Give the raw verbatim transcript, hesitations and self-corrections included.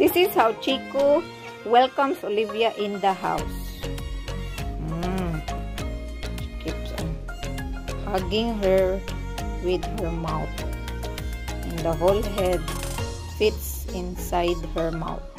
This is how Chiko welcomes Olivia in the house. Mm. She keeps on hugging her with her mouth. And the whole head fits inside her mouth.